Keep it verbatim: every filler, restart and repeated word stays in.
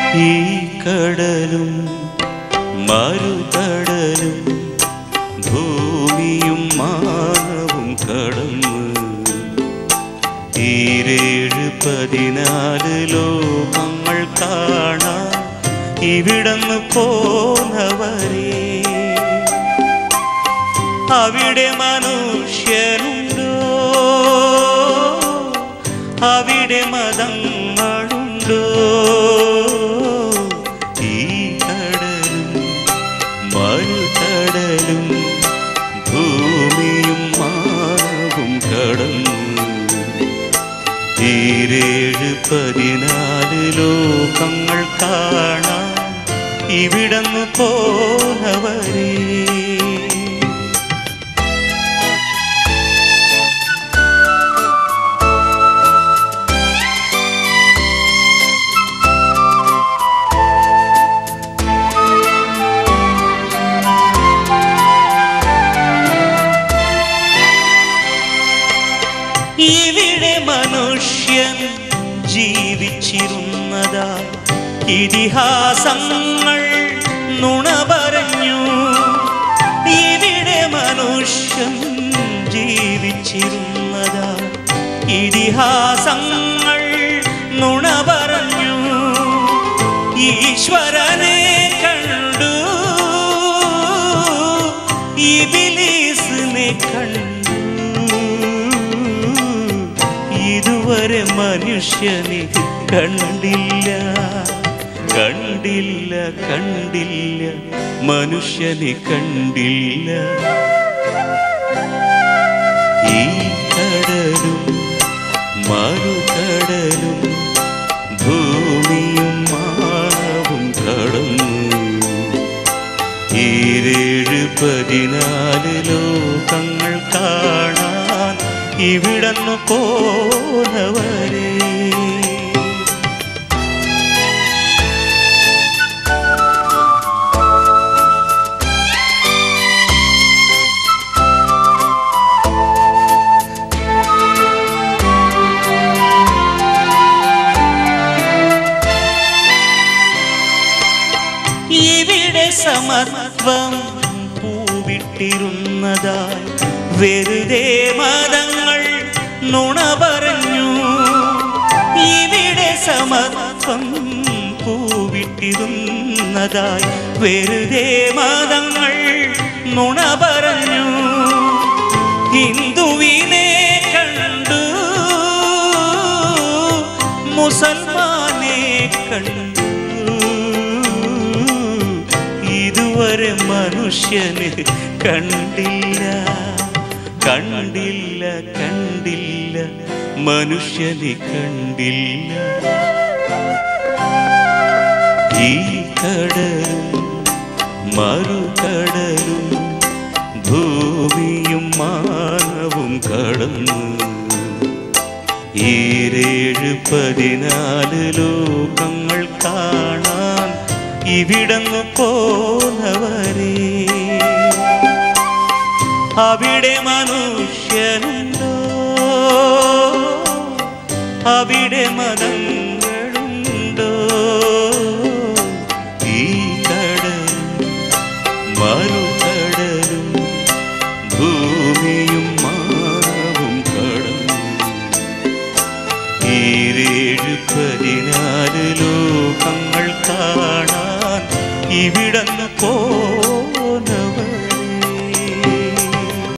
ഈ കടലും മറുകടലും ഭൂമിയും മാനവും കടന്ന് ഈരേഴ് പതിനാല് ലോകങ്ങൾ കാണാൻ ഇവിടന്ന് പോന്നവരെ അവിടെ മനുഷ്യരുണ്ടോ അവിടെ മതങ്ങളുണ്ടോ ഈ കടലും മറുകടലും ഭൂമിയും മാനവും കടന്നു ഈരേഴ് പതിനാല് ലോകങ്ങൾ കാണാൻ ഇവിടന്ന് പോന്നവരെ ഇവിടെ മനുഷ്യൻ ജീവിച്ചിരുന്നതായി ഇതിഹാസങ്ങൾ നുണ പറഞ്ഞു ഇവിടെ മനുഷ്യൻ ജീവിച്ചിരുന്നതായി ഇതിഹാസങ്ങൾ നുണ പറഞ്ഞു ഈശ്വരനെ കണ്ടു ഇബ്ലീസിനെ കണ്ടു ഇതുവരെ മനുഷ്യനെ കണ്ടില്ല കണ്ടില്ല കണ്ടില്ല മനുഷ്യനെ കണ്ടില്ല ഈ കടലും മറുകടലും ഭൂമിയും മാനവും കടന്നു ഈരേഴ് പതിനാല് ലോകങ്ങൾ കാണാൻ ഇവിടന്ന് പോന്നവരെ ഇവിടെ സമത്വം പൂവിട്ടിരുന്നതായി വെറുതെ മതങ്ങൾ നുണ പറഞ്ഞു ഇവിടെ സമത്വം പൂവിട്ടിരുന്നതായി വെറുതെ മതങ്ങൾ നുണ പറഞ്ഞു ഹിന്ദുവിനെ കണ്ടു മുസൽമാനെ കണ്ടു ഇതുവരെ മനുഷ്യനെ കണ്ടില്ല കണ്ടില്ല കണ്ടില്ല മനുഷ്യനെ കണ്ടില്ല ഈ കടലും മറുകടലും ഭൂമിയും മാനവും കടന്നു ഈരേഴ് പതിനാല് ലോകങ്ങൾ കാണാൻ ഇവിടന്ന് പോന്നവരെ അവിടെ മനുഷ്യനുണ്ടോ അവിടെ മതങ്ങളുണ്ടോ ഈ കടലും മറുകടലും ഭൂമിയും മാനവും കടന്നു ഈരേഴ് പതിനാല് ലോകങ്ങൾ കാണാൻ ഇവിടന്ന് പോ